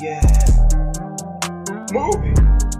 Yeah. Move it.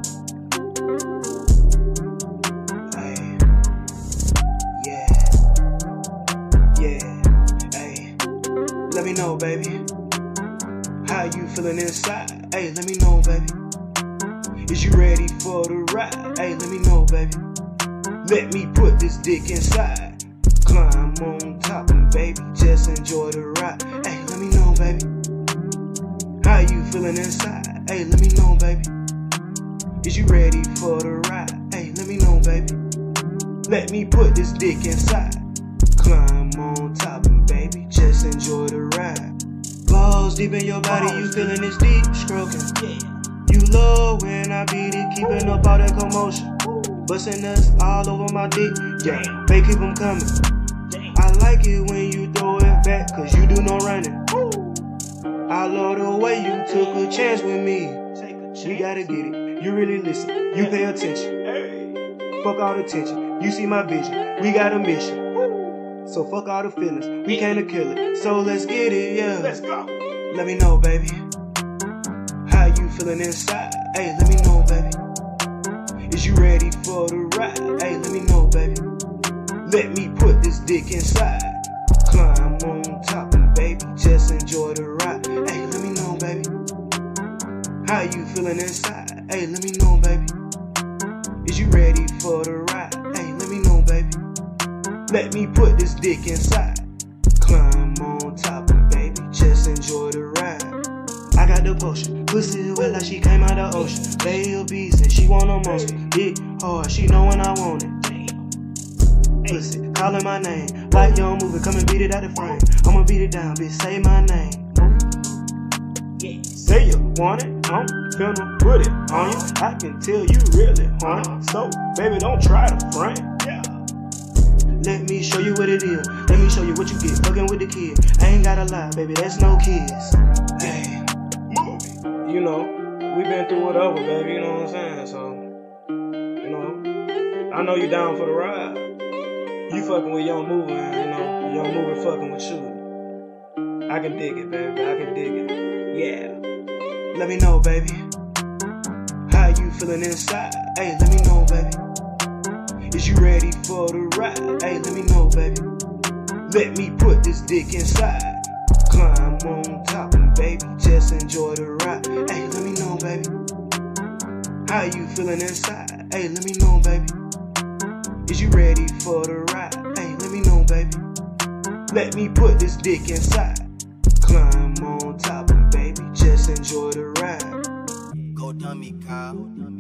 Hey. Yeah. Yeah. Hey. Let me know, baby. How you feeling inside? Hey, let me know, baby. Is you ready for the ride? Hey, let me know, baby. Let me put this dick inside. Climb on top and baby, just enjoy the ride. Hey, let me know, baby. How you feeling inside? Hey, let me know, baby. Is you ready for the ride? Hey, let me know, baby. Let me put this dick inside. Climb on top and baby, just enjoy the ride. Balls deep in your body, you feeling this deep stroking. You love when I beat it, keeping up all that commotion. Bustin' us all over my dick, yeah, they keep them coming. I like it when you throw it back, cause you do no running. I love the way you took a chance with me. You gotta get it, you really listen, you pay attention. Fuck all the tension, you see my vision, we got a mission. So fuck all the feelings, we came to kill it, so let's get it, yeah. Let's go. Let me know, baby. How you feeling inside? Hey, let me know, baby. Is you ready for the ride? Hey, let me know, baby. Let me put this dick inside. Climb on top and baby, just enjoy the ride. Hey, let me know, baby. How you feeling inside? Hey, let me know, baby. Is you ready for the ride? Hey, let me know, baby. Let me put this dick inside. Climb on top and baby, just enjoy the ride. I got the potion, pussy wet like she came out the ocean. Lay a beast and she want a monster. Dick hard, she know when I want it. Pussy, calling my name, like young movie, come and beat it out the frame. I'ma beat it down, bitch, say my name. Say you want it, I'm finna put it on you. I can tell you really want it, so baby don't try to front. Let me show you what it is. Let me show you what you get, fucking with the kid. I ain't gotta lie, baby, that's no kids. Hey. You know, we been through whatever, baby, you know what I'm saying? So, you know, I know you down for the ride. You fucking with Young Movie, and you know, Young Movie fucking with you. I can dig it, baby, I can dig it. Yeah. Let me know, baby. How you feeling inside? Hey, let me know, baby. Is you ready for the ride? Hey, let me know, baby. Let me put this dick inside. Climb on top and baby, just enjoy the ride. Hey, let me know, baby. How you feeling inside? Hey, let me know, baby. Is you ready for the ride? Hey, let me know, baby. Let me put this dick inside. Climb on top and baby, just enjoy the ride. Go dummy, Kyle.